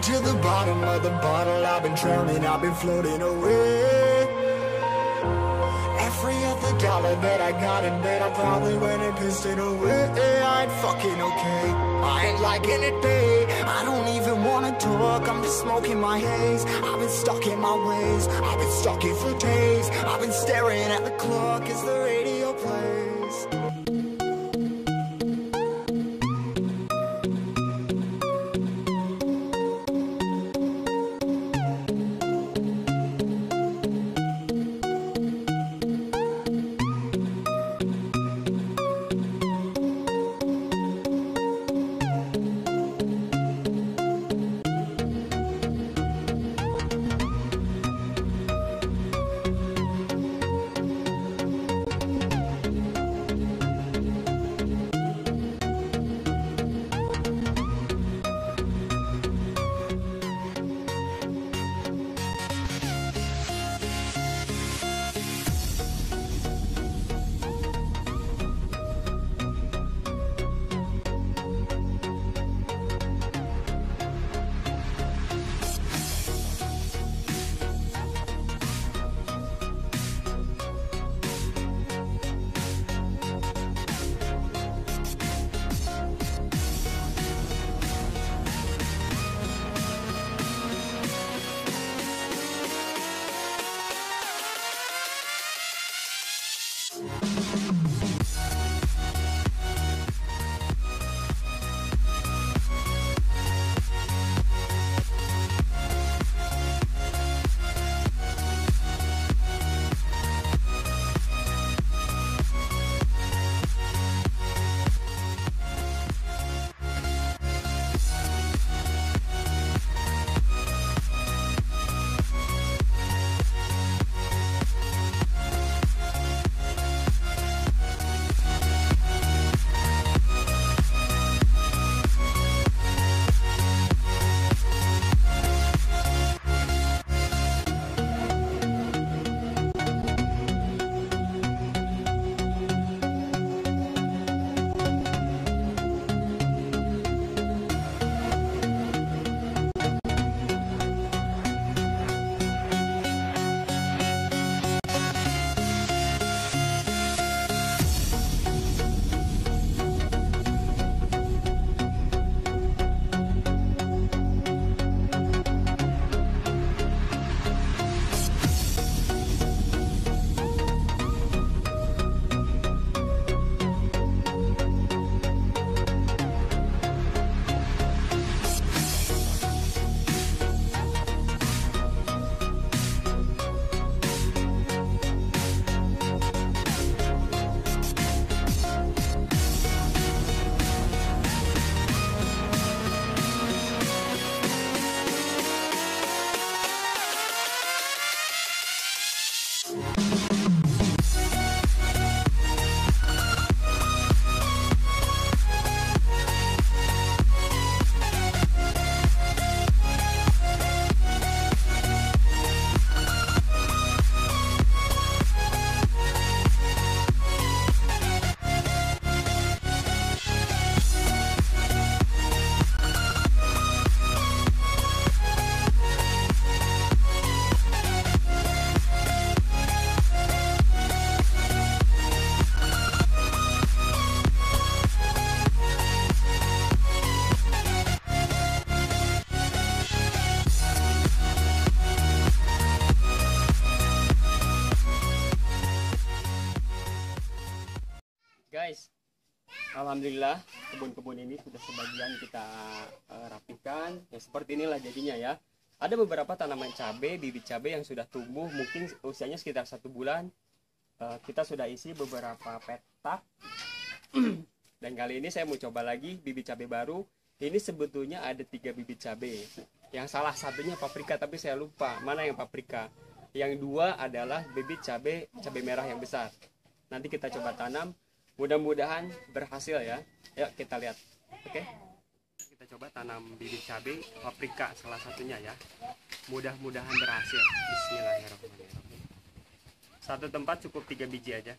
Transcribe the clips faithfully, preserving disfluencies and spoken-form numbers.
to the bottom of the bottle, I've been drowning, I've been floating away. Every other dollar that I got in bed, I probably went and pissed it away. I ain't fucking okay, I ain't liking it, babe. I don't even wanna talk, I'm just smoking my haze. I've been stuck in my ways, I've been stuck here for days. I've been staring at the clock as the radio plays. Guys, alhamdulillah kebun-kebun ini sudah sebagian kita uh, rapikan. Ya seperti inilah jadinya ya. Ada beberapa tanaman cabai, bibit cabai yang sudah tumbuh, mungkin usianya sekitar satu bulan. Uh, kita sudah isi beberapa petak. Dan kali ini saya mau coba lagi bibit cabai baru. Ini sebetulnya ada tiga bibit cabai. Yang salah satunya paprika, tapi saya lupa mana yang paprika. Yang dua adalah bibit cabai cabai merah yang besar. Nanti kita coba tanam. Mudah-mudahan berhasil ya. Yuk kita lihat. Oke. Kita coba tanam bibit cabai paprika salah satunya ya. Mudah-mudahan berhasil. Bismillahirrahmanirrahim. Satu tempat cukup tiga biji aja.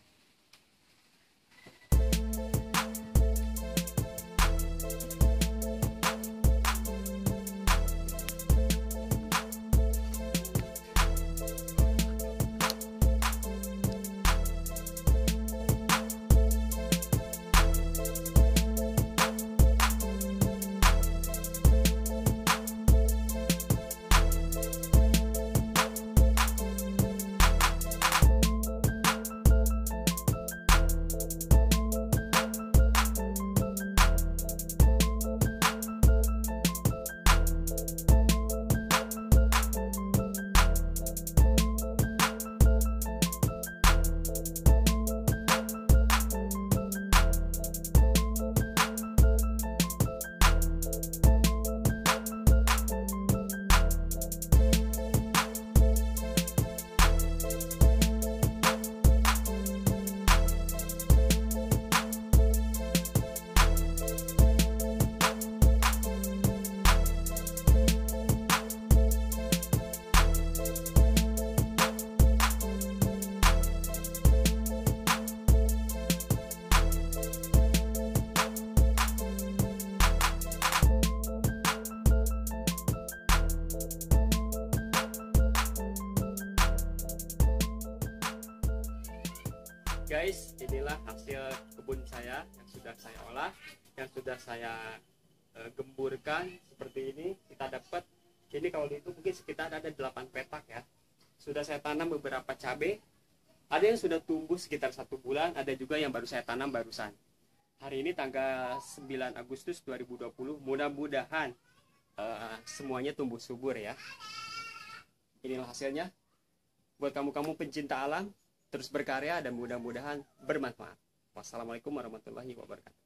Guys, inilah hasil kebun saya yang sudah saya olah, yang sudah saya e, gemburkan seperti ini. Kita dapat ini kalau itu mungkin sekitar ada delapan petak ya. Sudah saya tanam beberapa cabai. Ada yang sudah tumbuh sekitar satu bulan, ada juga yang baru saya tanam barusan. Hari ini tanggal sembilan Agustus dua ribu dua puluh. Mudah-mudahan e, semuanya tumbuh subur ya. Inilah hasilnya. Buat kamu-kamu pencinta alam, terus berkarya dan mudah-mudahan bermanfaat. Wassalamualaikum warahmatullahi wabarakatuh.